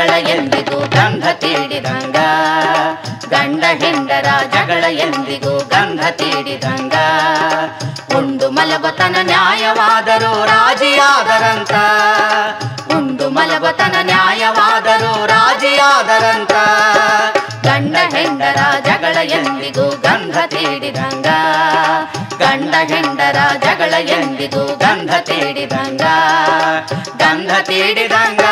ಜಗಳ ಎಂದಿಗೂ ಗಂಧ ತೀಡಿದಂಗ, ಗಂಡ ಹೆಂಡರ ಜಗಳ ಎಂದಿಗೂ ಗಂಧ ತೀಡಿದಂಗ. ಉಂಡು ಮಲಬತನ ನ್ಯಾಯವಾದರೂ ರಾಜಿಯಾದರಂತ, ಉಂಡು ಮಲಬತನ ನ್ಯಾಯವಾದರೂ ರಾಜಿಯಾದರಂತ. ಗಂಡ ಹೆಂಡರ ಜಗಳ ಎಂದಿಗೂ ಗಂಧ ತೀಡಿದಂಗ, ಗಂಡ ಹೆಂಡರ ಜಗಳ ಎಂದಿಗೂ ಗಂಧ ತೀಡಿದಂಗ, ಗಂಧ ತೀಡಿದಂಗ.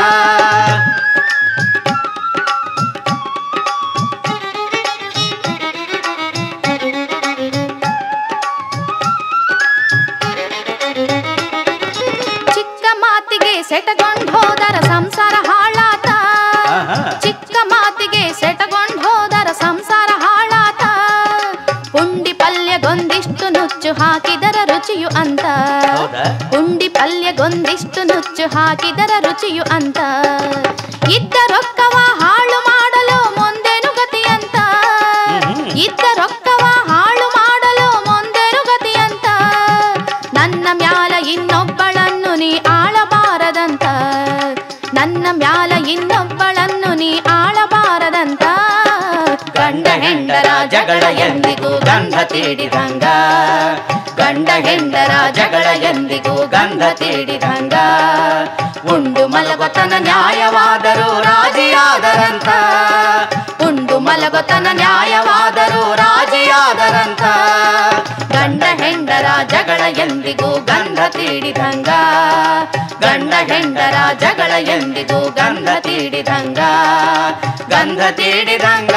ಚಿಕ್ಕ ಮಾತಿಗೆ ಸೆಟಗೊಂಡು ಹೋದರ ಸಂಸಾರ ಹಾಳಾತ, ಚಿಕ್ಕ ಮಾತಿಗೆ ಸೆಟಗೊಂಡು ಹೋದರ ಸಂಸಾರ ಹಾಳಾತ. ಪುಂಡಿ ಪಲ್ಯಗೊಂದಿಷ್ಟು ನುಚ್ಚು ಹಾಕಿದರ ರುಚಿಯು ಅಂತ, ಪುಂಡಿ ಪಲ್ಯಗೊಂದಿಷ್ಟು ನುಚ್ಚು ಹಾಕಿದರ ರುಚಿಯು ಅಂತ. ಇದ್ದ ರೊಕ್ಕವ ಹಾಳು ಮಾಡಲು ಮುಂದೇನು ಗತಿಯಂತ, ಇದ್ದ ರೊಕ್ಕವ ಹಾಳು ಮಾಡಲು ಮುಂದೇನು ಗತಿಯಂತ. ನನ್ನ ಮ್ಯಾಲ ಇನ್ನೊಬ್ಬಳನ್ನು ನೀ ಆಳಬಾರದಂತ, ನನ್ನ ಮ್ಯಾಲ ಇನ್ನೊಬ್ಬಳನ್ನು ನೀ ಆಳಬಾರದಂತ. ಗಂಡ ಹೆಂಡರ ಜಗಳ ಎಂದಿಗೂ ಗಂಧ ತೀಡಿದಂಗ, ಗಂಡ ಹೆಂಡರ ಜಗಳ ಎಂದಿಗೂ ಗಂಧ ತೀಡಿದಂಗ. ಉಂಡು ಮಲಗೊತನ ನ್ಯಾಯವಾದರೂ ರಾಜಿಯಾದರಂತ, ಉಂಡು ಮಲಗೊತನ ನ್ಯಾಯವಾದರೂ ರಾಜಿಯಾದರಂತ. ಗಂಡ ಹೆಂಡರ ಜಗಳ ಎಂದಿಗೂ ಗಂಧ ತೀಡಿದಂಗ, ಗಂಡ ಹೆಂಡರ ಜಗಳ ಎಂದಿಗೂ ಗಂಧ ತೀಡಿದಂಗ, ಗಂಧ ತೀಡಿದಂಗ.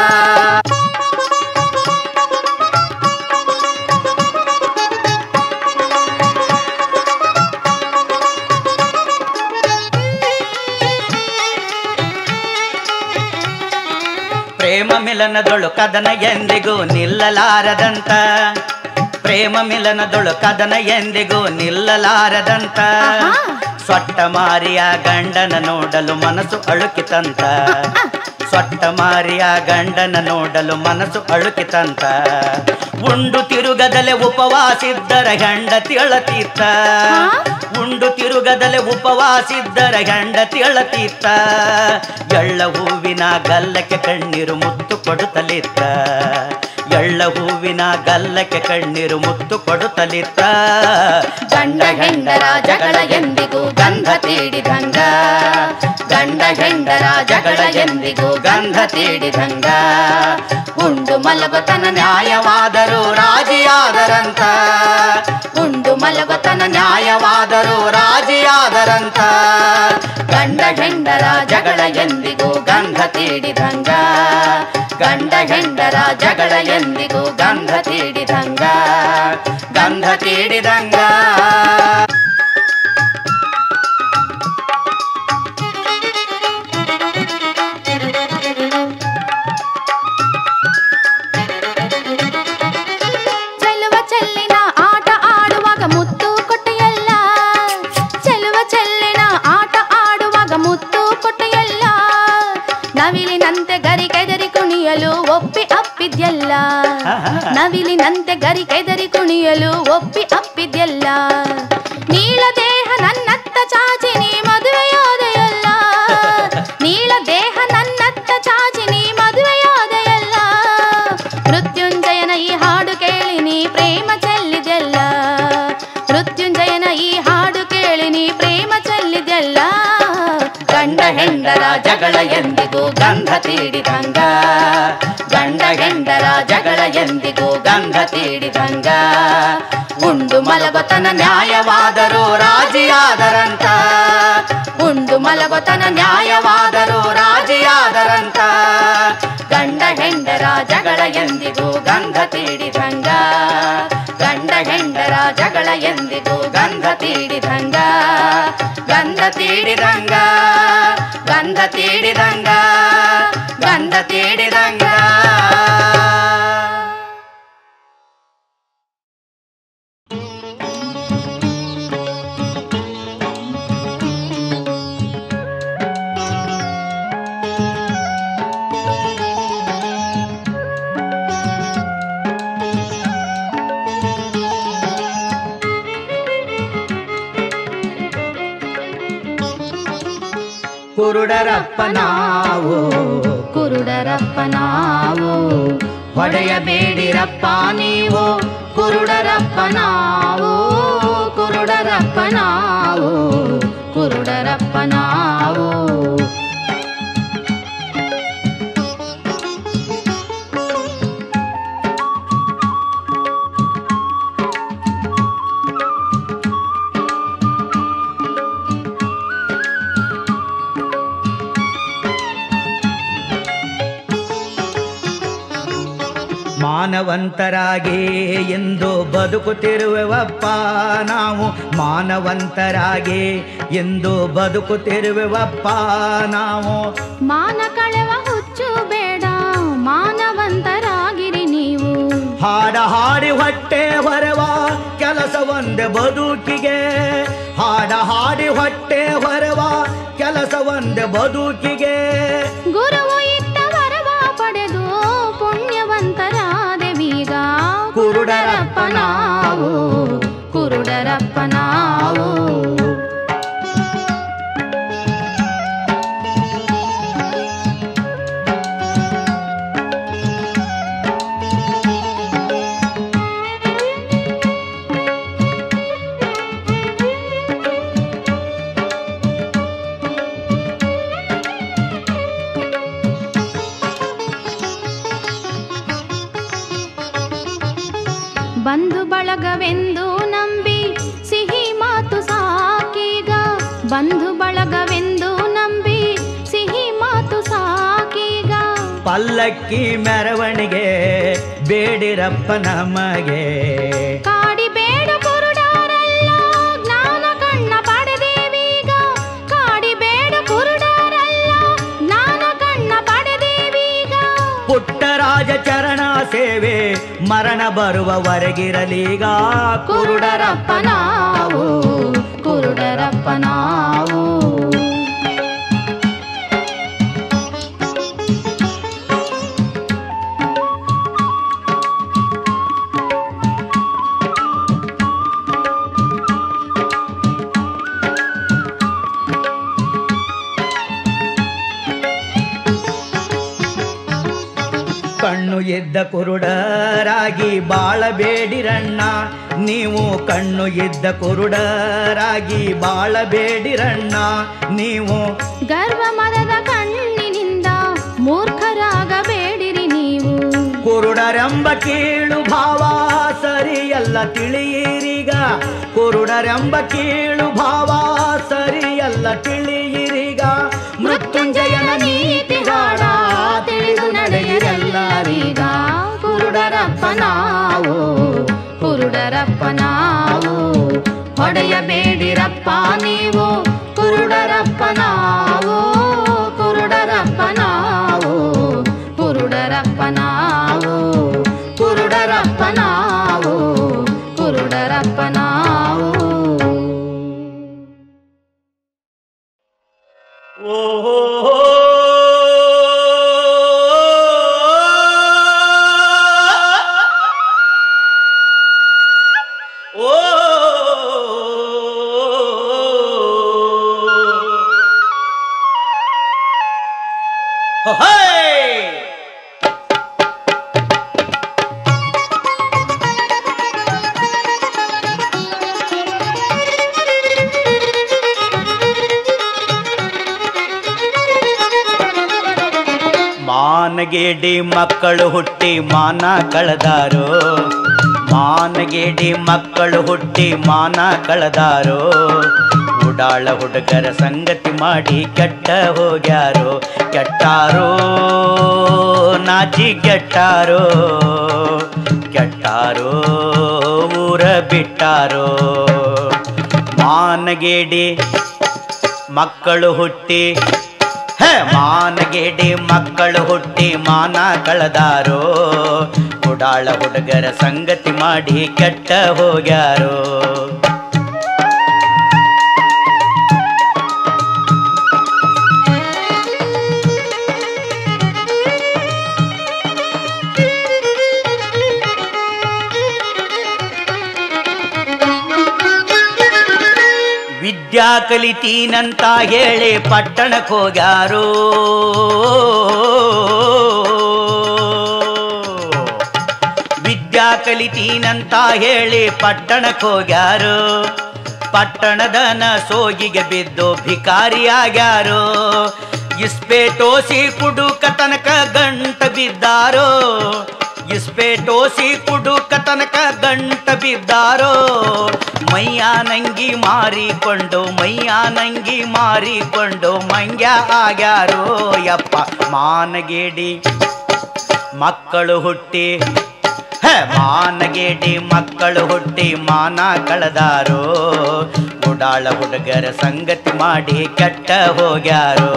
ಪ್ರೇಮ ಮಿಲನದೊಳು ಕದನ ಎಂದಿಗೂ ನಿಲ್ಲಲಾರದಂತ, ಪ್ರೇಮ ಮಿಲನದೊಳು ಕದನ ಎಂದಿಗೂ ನಿಲ್ಲಲಾರದಂತ. ಸೊಟ್ಟ ಮಾರಿಯ ಗಂಡನ ನೋಡಲು ಮನಸ್ಸು ಅಳುಕಿತಂತ, ಸೊಟ್ಟ ಮಾರಿಯ ಗಂಡನ ನೋಡಲು ಮನಸ್ಸು ಅಳುಕಿತಂತ. ಉಂಡು ತಿರುಗದಲೆ ಉಪವಾಸಿದ್ದರ ಹೆಂಡತಿ ಅಳತೀತ, ಉಂಡು ತಿರುಗದಲೆ ಉಪವಾಸಿದ್ದರ ಹೆಂಡತಿ ಅಳತೀತ. ಎಳ್ಳ ಹೂವಿನ ಗಲ್ಲಕ್ಕೆ ಕಣ್ಣೀರು ಮುತ್ತು ಕೊಡುತ್ತಲಿತ್ತ, ಎಳ್ಳ ಹೂವಿನ ಗಲ್ಲಕ್ಕೆ ಕಣ್ಣೀರು ಮುತ್ತು ಕೊಡುತ್ತಲಿತ್ತ. ಗಂಡ ಹೆಂಡರ ಜಗಳ ಎಂದಿಗೂ ಗಂಧ ತೀಡಿದಂಗ, ಗಂಡ ಹೆಂಡರ ಜಗಳ ಎಂದಿಗೂ ಗಂಧ ತೀಡಿದಂಗ. ಉಂಡು ಮಲಗೊತನ ನ್ಯಾಯವಾದರೂ ರಾಜಿಯಾದರಂತ, ಉಂಡು ಮಲಗೊತನ ನ್ಯಾಯವಾದರೂ ರಾಜಿಯಾದರಂತ. ಗಂಡ ಹೆಂಡರ ಜಗಳ ಎಂದಿಗೂ ಗಂಧ ತೀಡಿದಂಗ, ಗಂಡ ಹೆಂಡರ ಜಗಳ ಎಂದಿಗೂ ಗಂಧ ತೀಡಿದಂಗ, ಗಂಧ ತೀಡಿದಂಗ. ಚೆಲುವ ಚೆಲ್ಲಿನ ಆಟ ಆಡುವಾಗ ಮುತ್ತು ಕೊಟ್ಟೆಯಲ್ಲ, ಚೆಲುವ ಚೆಲ್ಲಿನ ಆಟ ಆಡುವಾಗ ಮುತ್ತು ಕೊಟ್ಟೆಯಲ್ಲ. ನವಿಲಿನಂತೆ ಗರಿಕೆದರಿ ಕುಣಿಯಲು ಒಪ್ಪಿ ಅಪ್ಪಿದ್ಯಲ್ಲ, ನವಿಲಿನಂತೆ ಗರಿಕೆದರಿ ಕುಣಿಯಲು ಒಪ್ಪಿ ಅಪ್ಪಿದ್ಯಲ್ಲ. ನೀಳ ದೇಹ ನನ್ನತ್ತ ಚಾಚಿ ನೀ ಮದುವೆಯಾದೆಯಲ್ಲ, ನೀಳ ದೇಹ ನನ್ನತ್ತ ಚಾಚಿ ನೀ ಮದುವೆಯಾದೆಯಲ್ಲ. ಮೃತ್ಯುಂಜಯನ ಈ ಹಾಡು ಕೇಳಿ ನೀ ಪ್ರೇಮ ಚೆಲ್ಲಿದೆಲ್ಲ, ಮೃತ್ಯುಂಜಯನ ಈ ಹಾಡು ಕೇಳಿ ನೀ ಪ್ರೇಮ ಚೆಲ್ಲಿದೆಲ್ಲ. ಗಂಡ ಹೆಂಡರ ಜಗಳ ಎಂದಿಗೂ ಗಂಧ ತೀಡಿದಂಗ, ಗಂಡ ಹೆಂಡರ ಜಗಳ ಎಂದಿಗೂ ಗಂಧ ತೀಡಿದಂಗ. ಉಂಡು ಮಲಗೊತನ ನ್ಯಾಯವಾದರೂ ರಾಜಿಯಾದರಂತ, ಉಂಡು ಮಲಗೊತನ ನ್ಯಾಯವಾದರೂ ರಾಜಿಯಾದರಂತ. ಗಂಡ ಹೆಂಡರ ಜಗಳ ಎಂದಿಗೂ ಗಂಧ ತೀಡಿದಂಗ, ಗಂಡ ಹೆಂಡರ ಜಗಳ ಎಂದಿಗೂ ಗಂಧ ತೀಡಿದಂಗ, ಗಂಧ ತೀಡಿದಂಗ, ಗಂಧ ತೀಡಿದಂಗ, ಗಂಧ ತೀಡಿದಂಗ. ಕುರುಡರಪ್ಪ ನಾವು, ಕುರುಡರಪ್ಪ ನಾವು, ಹೊಡೆಯಬೇಡಿರಪ್ಪ ನೀವು, ಕುರುಡರಪ್ಪ ನಾವು, ಕುರುಡರಪ್ಪ ನಾವು, ಕುರುಡರಪ್ಪ ನಾವು. ಮಾನವಂತರಾಗಿ ಎಂದು ಬದುಕುತ್ತಿರುವೆವಪ್ಪ ನಾವು, ಮಾನವಂತರಾಗಿ ಎಂದು ಬದುಕುತ್ತಿರುವೆವಪ್ಪ ನಾವು. ಮಾನ ಕಳೆವ ಹುಚ್ಚು ಬೇಡ, ಮಾನವಂತರಾಗಿರಿ ನೀವು. ಹಾಡ ಹಾಡಿ ಹೊಟ್ಟೆ ಹೊರವ ಕೆಲಸ ಒಂದೇ ಬದುಕಿಗೆ, ಹಾಡ ಹಾಡಿ ಹೊಟ್ಟೆ ಹೊರವ ಕೆಲಸ ಒಂದೇ ಬದುಕಿಗೆ. ಗುರುವು ಇಟ್ಟ ವರವ ಪಡೆದು ಪುಣ್ಯವಂತರಾದೆವೀಗ. ಕುರುಡರಪ್ಪ ನಾವು, ಕುರುಡರಪ್ಪ ನಾವು. ಬಂಧು ಬಳಗವೆಂದು ನಂಬಿ ಸಿಹಿ ಮಾತು ಸಾಕೀಗ. ಬಂಧು ಬಳಗವೆಂದು ನಂಬಿ ಸಿಹಿ ಮಾತು ಸಾಕೀಗ. ಪಲ್ಲಕ್ಕಿ ಮೆರವಣಿಗೆ ಬೇಡಿರಪ್ಪ ನಮಗೆ, ಕಾಡಿ ಬೇಡ ಕುರುಡರಲ್ಲ ಜ್ಞಾನ ಕಣ್ಣ ಪಡೆದೇವೀಗ. ಕಾಡಿ ಬೇಡ ಕುರುಡರಲ್ಲ ಜ್ಞಾನ ಕಣ್ಣ ಪಡೆದೇವೀಗ. ಪುಟ್ಟರಾಜ ಚರಣ ಸೇವೆ ಮರಣ ಬರುವವರೆಗಿರಲೀಗ. ಕುರುಡರಪ್ಪ ನಾವು, ಕುರುಡರಪ್ಪ ನಾವು. ಕಣ್ಣು ಇದ್ದ ಕುರುಡರಾಗಿ ಬಾಳಬೇಡಿರಣ್ಣ ನೀವು, ಕಣ್ಣು ಇದ್ದ ಕುರುಡರಾಗಿ ಬಾಳಬೇಡಿರಣ್ಣ ನೀವು. ಗರ್ವ ಮರದ ಕಣ್ಣಿನಿಂದ ಮೂರ್ಖರಾಗಬೇಡಿರಿ ನೀವು. ಕುರುಡರೆಂಬ ಕೀಳು ಭಾವ ಸರಿಯಲ್ಲ ತಿಳಿಯಿರಿಗ, ಕುರುಡರೆಂಬ ಕೀಳು ಭಾವ ಸರಿಯಲ್ಲ ತಿಳಿಯಿರಿಗ. ಮೃತ್ಯುಂಜಯನ ನೀತಿ ಹಾಡ ತಿಳಿದು ನಡೆಯಿರೆಲ್ಲರೀಗ. ಕುರುಡರಪ್ಪ ನಾವು, ಕುರುಡರಪ್ಪ ನಾವು, ಹೊಡೆಯಬೇಡಿರಪ್ಪ ನೀವು. ಕುರುಡರಪ್ಪ ನಾವು, ಕುರುಡರಪ್ಪ ನಾವು, ಕುರುಡರಪ್ಪ ನಾವು, ಕುರುಡರಪ್ಪ ನಾವು, ಕುರುಡರಪ್ಪ ನಾವು. ಓಹೋ ಮಾನಗೇಡಿ ಮಕ್ಕಳು ಹುಟ್ಟಿ ಮಾನ ಕಳೆದಾರೋ, ಮಾನಗೇಡಿ ಮಕ್ಕಳು ಹುಟ್ಟಿ ಮಾನ ಕಳೆದಾರೋ. ಉಡಾಳ ಹುಡುಗರ ಸಂಗತಿ ಮಾಡಿ ಕೆಟ್ಟ ಹೋಗ್ಯಾರೋ, ಕೆಟ್ಟಾರೋ ನಾಚಿ ಕೆಟ್ಟಾರೋ, ಕೆಟ್ಟಾರೋ ಊರ ಬಿಟ್ಟಾರೋ. ಮಾನಗೇಡಿ ಮಕ್ಕಳು ಹುಟ್ಟಿ ಮಾನಗೇಡಿ ಮಕ್ಕಳು ಹುಟ್ಟಿ ಮಾನ ಕಳೆದಾರೋ. ಉಡಾಳ ಹುಡುಗರ ಸಂಗತಿ ಮಾಡಿ ಕೆಟ್ಟ ಹೋಗ್ಯಾರೋ. ವಿದ್ಯಾ ಕಲಿತೀನಂತ ಹೇಳಿ ಪಟ್ಟಣಕ್ಕೆ ಹೋಗ್ಯಾರೋ. ವಿದ್ಯಾ ಕಲಿತೀನಂತ ಹೇಳಿ ಪಟ್ಟಣಕ್ಕೆ ಹೋಗ್ಯಾರೋ. ಪಟ್ಟಣದನ ಸೋಗಿಗೆ ಬಿದ್ದು ಭಿಕಾರಿಯಾಗ್ಯಾರೋ. ಇಸ್ಪೇಟೋಸಿ ಕುಡುಕ ತನಕ ಗಂಟ ಬಿದ್ದಾರೋ. ಇಸ್ಪೇಟೋಸಿ ಕುಡುಕ ತನಕ ಗಂಟ ಬಿದ್ದಾರೋ. ಮೈಯ ನಂಗಿ ಮಾರಿಕೊಂಡು ಮಂಗ್ಯ ಆಗ್ಯಾರೋ. ಯಪ್ಪ ಮಾನಗೇಡಿ ಮಕ್ಕಳು ಹುಟ್ಟಿ ಮಾನಗೇಡಿ ಮಕ್ಕಳು ಹುಟ್ಟಿ ಮಾನ ಕಳೆದಾರೋ. ಉಡಾಳ ಹುಡುಗರ ಸಂಗತಿ ಮಾಡಿ ಕೆಟ್ಟ ಹೋಗ್ಯಾರೋ.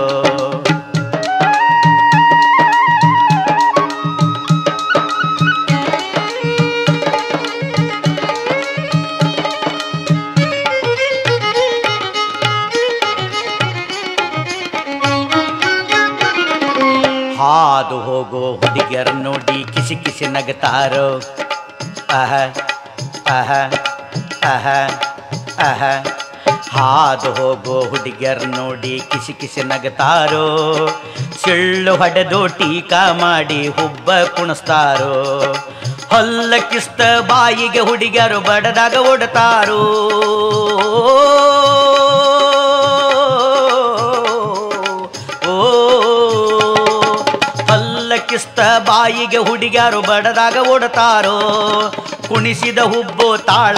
ಹಾದು ಹೋಗೋ ಹುಡುಗಿಯರ ನೋಡಿ ಕಿಸಿ ಕಿಸಿ ನಗತಾರೋ. ಅಹ ಅಹ ಅಹ ಅಹ ಹಾದು ಹೋಗೋ ಹುಡುಗಿಯರ ನೋಡಿ ಕಿಸಿ ಕಿಸಿ ನಗತಾರೋ. ಸಿಳ್ಳು ಹೊಡೆದು ಟೀಕಾ ಮಾಡಿ ಹುಬ್ಬ ಕುಣಿಸ್ತಾರೋ. ಹೊಲ್ಲ ಕಿಸ್ತ ಬಾಯಿಗೆ ಹುಡುಗಿಯರು ಬಡದಾಗ ಓಡ್ತಾರೋ. ಕಿಸ್ತ ಬಾಯಿಗೆ ಹುಡುಗ್ಯಾರು ಬಡದಾಗ ಓಡ್ತಾರೋ. ಕುಣಿಸಿದ ಹುಬ್ಬು ತಾಳ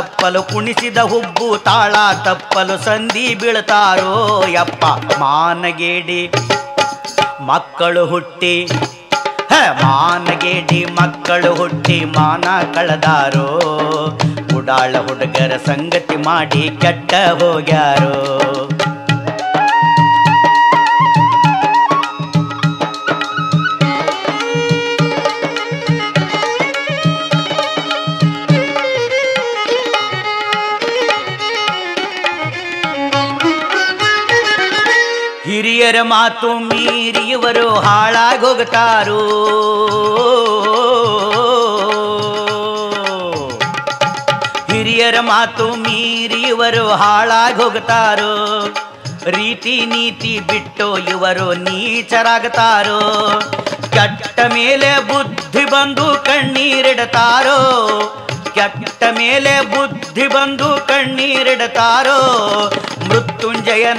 ತಪ್ಪಲು ಸಂಧಿ ಬೀಳ್ತಾರೋ. ಯಪ್ಪ ಮಾನಗೇಡಿ ಮಕ್ಕಳು ಹುಟ್ಟಿ ಮಾನ ಕಳೆದಾರೋ. ಉಡಾಳ ಹುಡುಗರ ಸಂಗತಿ ಮಾಡಿ ಕೆಟ್ಟ ಹೋಗ್ಯಾರೋ. ಹಿರಿಯರ ಮಾತು ಮೀರಿ ಇವರು ಹಾಳಾಗೋಗ್ತಾರೋ. ಹಿರಿಯರ ಮಾತು ಮೀರಿ ಇವರು ಹಾಳಾಗೋಗ್ತಾರೋ. ರೀತಿ ನೀತಿ ಬಿಟ್ಟು ಇವರು ನೀಚರಾಗ್ತಾರೋ. ಕೆಟ್ಟ ಮೇಲೆ ಬುದ್ಧಿ ಬಂದು ಕಣ್ಣೀರಿಡ್ತಾರೋ. ಮೃತ್ಯುಂಜಯನ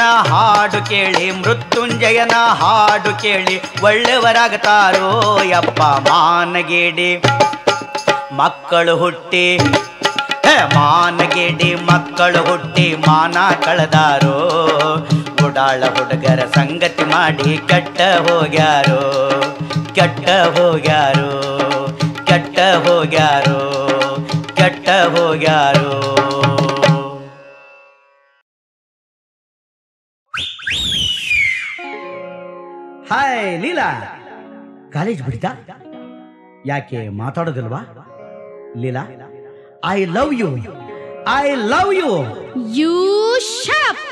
ಹಾಡು ಕೇಳಿ ಒಳ್ಳೆಯವರಾಗ್ತಾರೋ. ಯಪ್ಪ ಮಾನಗೇಡಿ ಮಕ್ಕಳು ಹುಟ್ಟಿ ಮಾನ ಕಳೆದಾರೋ. ಉಡಾಳ ಹುಡುಗರ ಸಂಗತಿ ಮಾಡಿ ಕೆಟ್ಟ ಹೋಗ್ಯಾರೋ. ಹಾಯ್ ಲೀಲಾ, ಕಾಲೇಜ್ ಬಿಡ್ತಾ? ಯಾಕೆ ಮಾತಾಡೋದಿಲ್ವಾ? Leela, I love you. You shut up.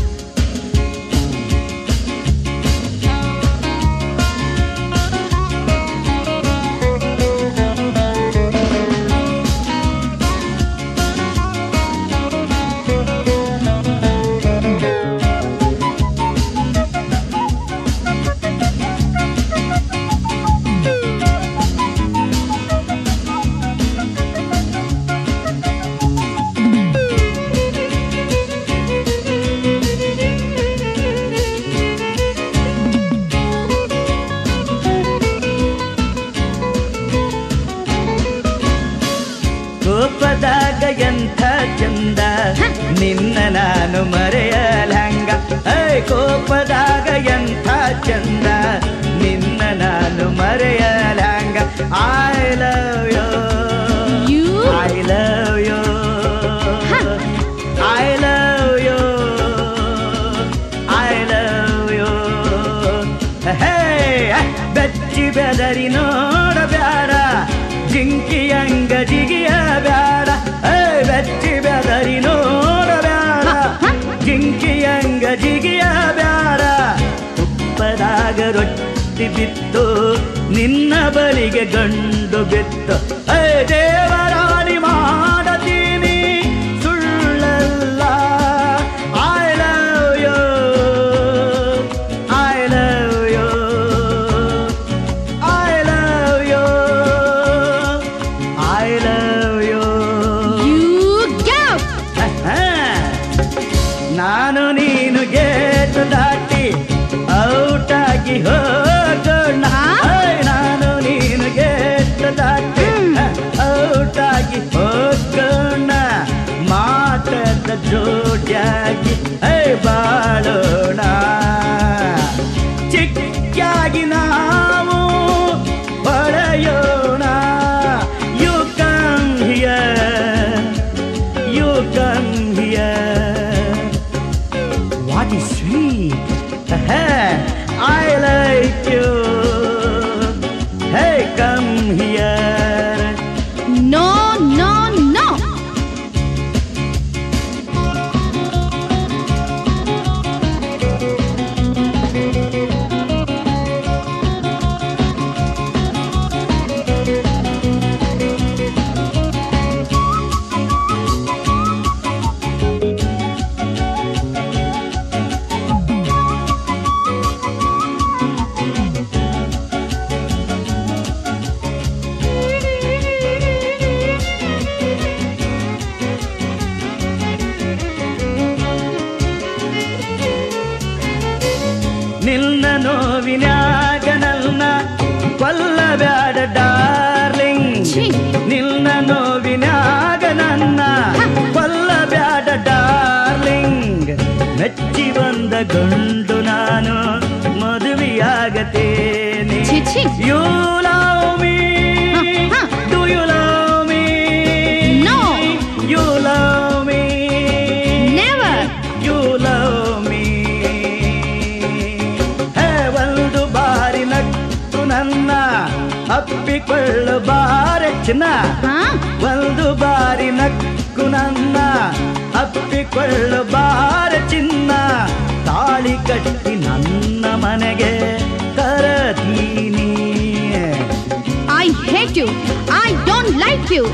ಕೋಪದಾಗ ಎಂಥ ಚಂದ ನಿನ್ನ ನಾನು ಮರೆಯಲಂಗ. ಕೋಪದಾಗ ಎಂಥ ಚಂದ ನಿನ್ನ ನಾನು ಮರೆಯಲಂಗ. I love you. ಬೆಚ್ಚಿ ಬೆದರಿ ನೋಡಬ್ಯಾಡ, ಜಿಂಕಿಯಂಗ ಜಿಗಿಯ ಬ್ಯಾಡ. ಬೆಚ್ಚಿ ಬೆದರಿ ನೋಡಬ್ಯಾಡ, ಜಿಂಕಿಯಂಗ ಜಿಗಿಯ ಬ್ಯಾಡ. ತುಪ್ಪದಾಗ ರೊಟ್ಟಿ ಬಿತ್ತು ನಿನ್ನ ಬಳಿಗೆ ಗಂಡು ಬಿತ್ತು. ದೇವರಾಣಿ ಮಾಡತೀನಿ ಸುಳ್ಳಲ್ಲ. I come here. No, no, no. ನಿನ್ನ ನೋವಿನ್ಯಾಗ ನನ್ನ ಕೊಲ್ಲಬ್ಯಾಡ ಡಾರ್ಲಿಂಗ್. ಛೀ. ನಿನ್ನ ನೋವಿನ್ಯಾಗ ನನ್ನ ಕೊಲ್ಲಬ್ಯಾಡ ಡಾರ್ಲಿಂಗ್. ಮೆಚ್ಚಿ ಬಂದ ಗಂಡು ನಾನು ಮದುವೆಯಾಗತೇನೆ. ಛೀ, ಛೀ. You love me, do you love me? No. You love me, Never. You love me. ಒಂದು ಬಾರಿ ನಕ್ಕು ನನ್ನ ಅಪ್ಪಿಕೊಳ್ಳಬಾರೆ ಚಿನ್ನ. Huh? ಒಂದು ಬಾರಿ ನಕ್ಕು ನನ್ನ ಅಪ್ಪಿಕೊಳ್ಳಬಾರೆ ಚಿನ್ನ. ತಾಳಿ ಕಟ್ಟಿ ನನ್ನ ಮನೆಗೆ ತರತೀನಿ. I hate you. I don't like you.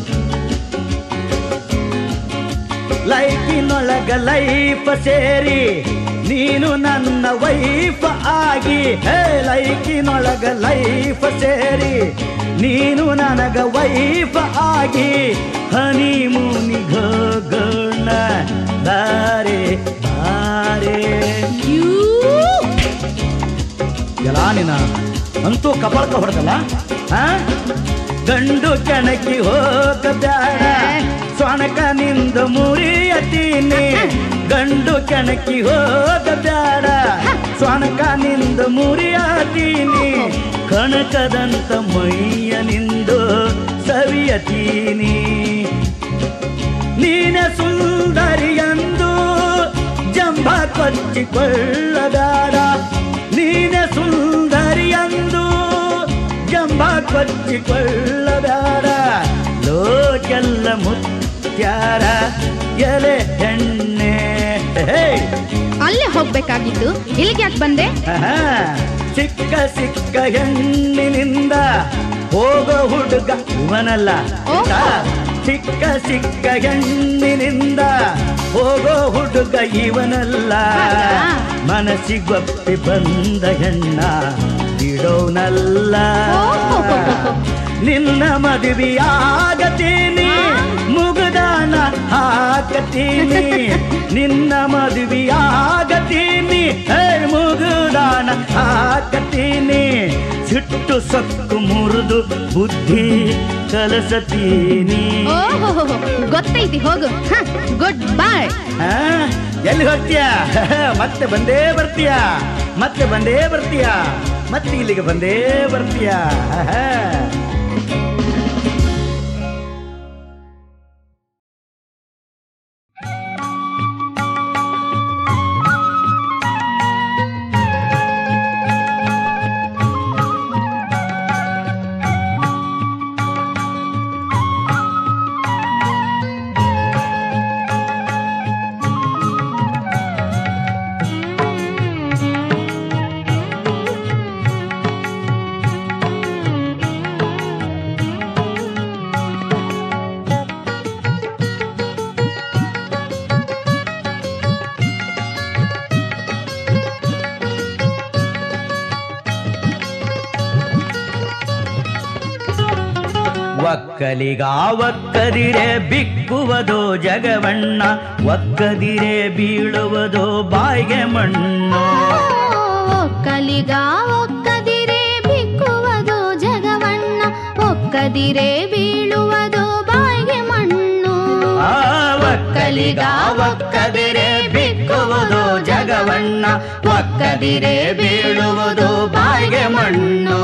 ಲೈಫಿನೊಳಗ ಲೈಫ್ ಸೇರಿ ನೀನು ನನ್ನ ವೈಫ್ ಆಗಿ. ಹೇ ಲೈಫಿನೊಳಗ ಲೈಫ್ ಸೇರಿ ನೀನು ನನಗ ವೈಫ್ ಆಗಿ. ಹನಿಮೂನಿಗೋಗೋಣ ದಾರೆ ದಾರೆ. You. ಎಲ್ಲ ನೀನ ಅಂತೂ ಕಪಾಳಕ ಹೊಡೆದಲ್ಲ. ಗಂಡು ಕೆಣಕಿ ಹೋಗಬ್ಯಾಡ, ಸ್ವಣಕ ನಿಂದ ಮುರಿಯತೀನಿ. ಗಂಡು ಕೆಣಕಿ ಹೋಗಬ್ಯಾಡ, ಸ್ವಣಕ ನಿಂದ ಮುರಿಯತೀನಿ. ಕಣಕದಂತ ಮೈಯ ನಿಂದು ಸವಿಯತೀನಿ. ನೀನೆ ಸುಂದರಿಯಂದು ಜಂಬ ಕೊಚ್ಚಿಕೊಳ್ಳಬೇಡ. ನೀನೆ ಸುಂದರಿಯಂದು ಜಂಬ ಕೊಚ್ಚಿಕೊಳ್ಳಬೇಡ. ಲೋಕೆಲ್ಲ ಮುತ್ಯಾರ ಎಲೆ ಹೆಣ್ಣೆ. ಅಲ್ಲೇ ಹೋಗ್ಬೇಕಾಗಿತ್ತು, ಇಲ್ಲಿಗೆ ಯಾಕೆ ಬಂದೆ? ಸಿಕ್ಕ ಸಿಕ್ಕ ಹೆಣ್ಣಿನಿಂದ ಹೋಗೋ ಹುಡುಗ ಇವನಲ್ಲ. ಓಹೋ. ಸಿಕ್ಕ ಸಿಕ್ಕ ಹೆಣ್ಣಿನಿಂದ ಹೋಗೋ ಹುಡುಗ ಇವನಲ್ಲ. ಹಾಗಾ? ಮನಸ್ಸಿಗೊಪ್ಪಿ ಬಂದ ಹೆಣ್ಣ ಬಿಡೋನಲ್ಲ. ಓಹೋ. ನಿನ್ನ ಮದುವೆಯಾಗತೀನಿ, ಮುಗುದಾನ ಹಾಕತೀನಿ. ನಿನ್ನ ಮದುವೆಯಾಗತೀನಿ, ಮುಗುದಾನ ಹಾಕತೀನಿ. ಸಿಟ್ಟು ಸಕ್ಕು ಮುರಿದು ಬುದ್ಧಿ ಕಲಸತೀನಿ. ಓಹೋ, ಗೊತ್ತೈತಿ, ಹೋಗು. Good bye. ಎಲ್ಲಿ ಹೋಗ್ತೀಯ? ಮತ್ತೆ ಬಂದೇ ಬರ್ತೀಯ, ಮತ್ತೆ ಬಂದೇ ಬರ್ತೀಯ, ಮತ್ತೆ ಇಲ್ಲಿಗೆ ಬಂದೇ ಬರ್ತೀಯ. ಒಕ್ಕಲಿಗ ಒಕ್ಕದಿರೆ ಬಿಕ್ಕುವುದೋ ಜಗವಣ್ಣ, ಒಕ್ಕದಿರೆ ಬೀಳುವುದೋ ಬಾಯಿಗೆ ಮಣ್ಣು. ಒಕ್ಕಲಿಗ ಒಕ್ಕದಿರೆ ಬಿಕ್ಕುವುದೋ ಜಗವಣ್ಣ, ಒಕ್ಕದಿರೆ ಬೀಳುವುದೋ ಬಾಯಿಗೆ ಮಣ್ಣು. ಒಕ್ಕಲಿಗ ಒಕ್ಕದಿರೆ ಬಿಕ್ಕುವುದೋ ಜಗವಣ್ಣ, ಒಕ್ಕದಿರೆ ಬೀಳುವುದೋ ಬಾಯಿಗೆ ಮಣ್ಣು.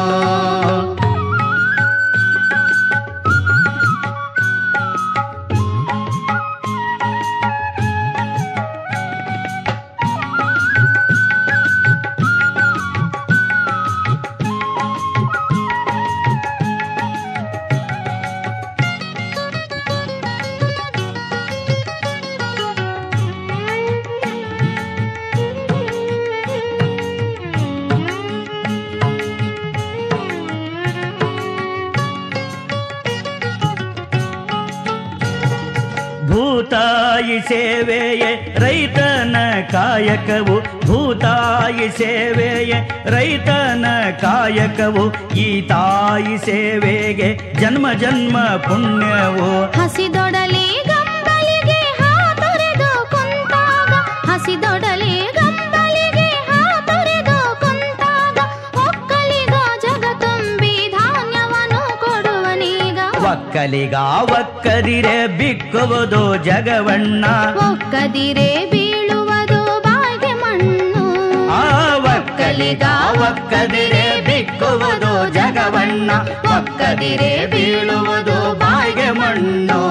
ತಾಯಿ ಸೇವೆಯೇ ರೈತನ ಕಾಯಕವು, ಭೂತಾಯಿ ಸೇವೆಯೇ ರೈತನ ಕಾಯಕವು, ಈ ತಾಯಿ ಸೇವೆಗೆ ಜನ್ಮ ಜನ್ಮ ಪುಣ್ಯವು. ಹಸಿದೊಡಲಿ ಗಂಬಲಿಗೆ ಹಾತೊರೆದು ಕುಂತಾಗ, ಹಸಿದೊಡಲಿ ಗಂಬಲಿಗೆ ಹಾತೊರೆದು ಕುಂತಾಗ, ಒಕ್ಕಲಿಗ ಜಗ ತುಂಬಿ ಧಾನ್ಯವನ್ನು ಕೊಡುವನೀಗ. ಒಕ್ಕಲಿಗ ಒಕ್ಕದಿರೆ ಬಿಕ್ಕುವುದು ಜಗವಣ್ಣ, ಒಕ್ಕದಿರೆ ಬೀಳುವುದು ಬಾಯಿಗೆ ಮಣ್ಣು. ಆ ಒಕ್ಕಲಿಗ ಒಕ್ಕದಿರೆ ಬಿಕ್ಕುವುದು ಜಗವಣ್ಣ, ಒಕ್ಕದಿರೆ ಬೀಳುವುದು ಬಾಯಿಗೆ ಮಣ್ಣು.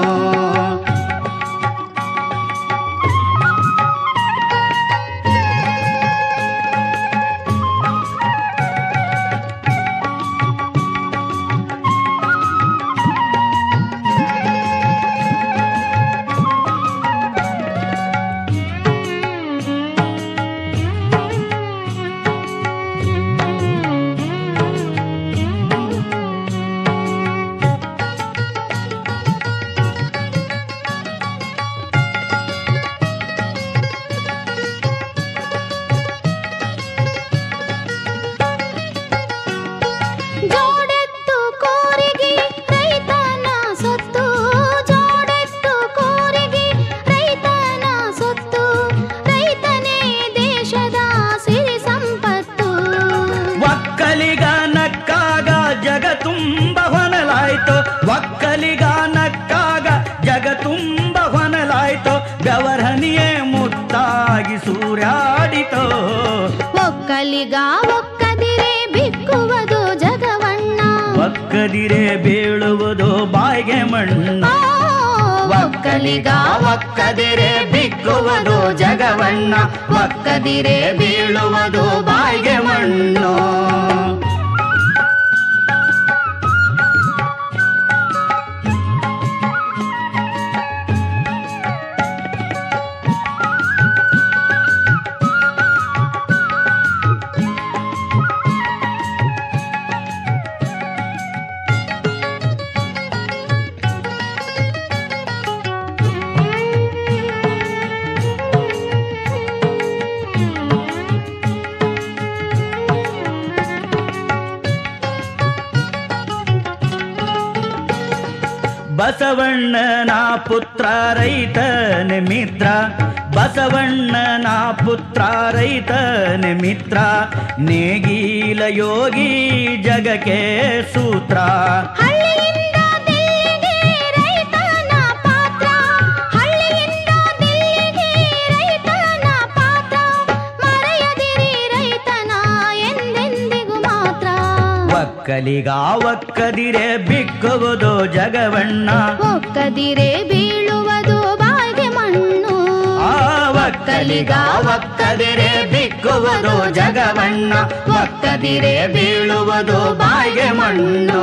ಜೋಡೆತ್ತು ಕೋರಿಗೆ ರೈತನ ಸೊತ್ತು, ಜೋಡೆತ್ತು ಕೋರಿಗೆ ರೈತನ ಸೊತ್ತು, ರೈತನೇ ದೇಶದ ಸಿರಿ ಸಂಪತ್ತು. ಒಕ್ಕಲಿಗ ನಕ್ಕಾಗ ಜಗ ತುಂಬ ಹೊನಲಾಯ್ತು, ಒಕ್ಕಲಿಗ ನಕ್ಕಾಗ ಜಗ ತುಂಬ ಹೊನಲಾಯ್ತು, ಬೆವರನಿಯೇ ಮುತ್ತಾಗಿ ಸೂರ್ಯಾಡಿತೋ. ಒಕ್ಕಲಿಗ ಒಕ್ಕದಿರೆ ಬಿಕ್ಕುವುದು ಜಗವಣ್ಣ, ಒಕ್ಕದಿರೆ ಬೀಳುವುದು ಬಾಯಿಗೆ ಮಣ್ಣು. ಒಕ್ಕಲಿಗ ಒಕ್ಕದಿರೆ ಬಿಕ್ಕುವುದು ಜಗವಣ್ಣ, ಒಕ್ಕದಿರೆ ಬೀಳುವುದು ಬಾಯಿಗೆ ಮಣ್ಣು. ಬಸವಣ್ಣನ ಪುತ್ರ ರೈತನ ಮಿತ್ರ, ಬಸವಣ್ಣನ ಪುತ್ರ ರೈತನ ಮಿತ್ರ, ನೇಗಿಲ ಯೋಗಿ ಜಗಕ್ಕೆ ಸೂತ್ರ. ಹಳ್ಳಿಯಿಂದ ದಿಲ್ಲಿಗೆ ರೈತನ ಪಾತ್ರ, ಹಳ್ಳಿಯಿಂದ ದಿಲ್ಲಿಗೆ ರೈತನ ಪಾತ್ರ, ಮರೆಯದಿರಿ ರೈತನ ಎಂದೆಂದಿಗೂ ಮಾತ್ರ. ಒಕ್ಕಲಿಗ ಒಕ್ಕದಿರೆ ಬಿಕ್ಕುವುದು ಜಗವಣ್ಣ, ಒಕ್ಕದಿರೆ ಬೀಳುವುದು ಬಾಯಿಗೆ ಮಣ್ಣು. ಆ ಒಕ್ಕಲಿಗ ಒಕ್ಕದಿರೆ ಬಿಕ್ಕುವುದು ಜಗವಣ್ಣ, ಒಕ್ಕದಿರೆ ಬೀಳುವುದು ಬಾಯಿಗೆ ಮಣ್ಣು.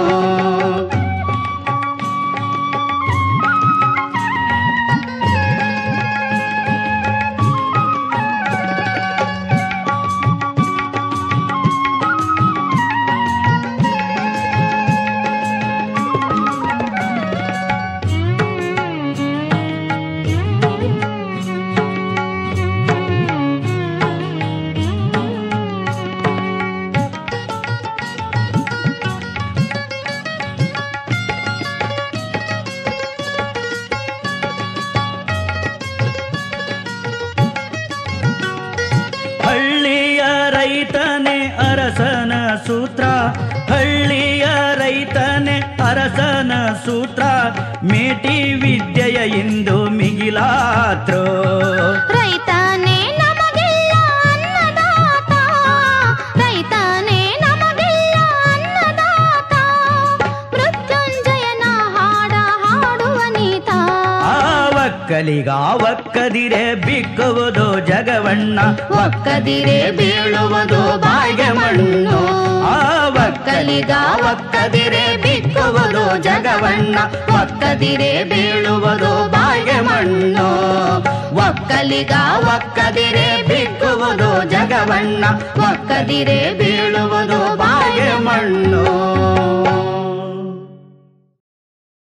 ಹಳ್ಳಿಯ ರೈತನೇ ಅರಸನ ಸೂತ್ರ, ಹಳ್ಳಿಯ ರೈತನೇ ಅರಸನ ಸೂತ್ರ, ಮೇಟಿ ವಿದ್ಯೆಯ ಇಂದು ಮಿಗಿಲಾತ್ರೋ. ರೈತನೇ ನಮಗೆಲ್ಲ ಅನ್ನದಾತ, ರೈತನೇ ನಮಗೆಲ್ಲ ಅನ್ನದಾತ, ಮೃತ್ಯುಂಜಯನ ಹಾಡ ಹಾಡುವ ನೀತ. ಆ ಒಕ್ಕಲಿಗ ಒಕ್ಕದಿರೆ ಬಿಕ್ಕುವುದು ಜಗವಣ್ಣ, ಒಕ್ಕದಿರೆ ಬೀಳುವುದು ಬಾಯಿಗೆ ಮಣ್ಣು. ಆ ಒಕ್ಕಲಿಗ ಒಕ್ಕದಿರೆ ಬಿಕ್ಕುವುದು ಜಗವಣ್ಣ, ಒಕ್ಕದಿರೆ ಬೀಳುವುದು ಬಾಯಿಗೆ ಮಣ್ಣು. ಒಕ್ಕಲಿಗ ಒಕ್ಕದಿರೆ ಬಿಕ್ಕುವುದು ಜಗವಣ್ಣ, ಒಕ್ಕದಿರೆ ಬೀಳುವುದು ಬಾಯಿಗೆ ಮಣ್ಣು.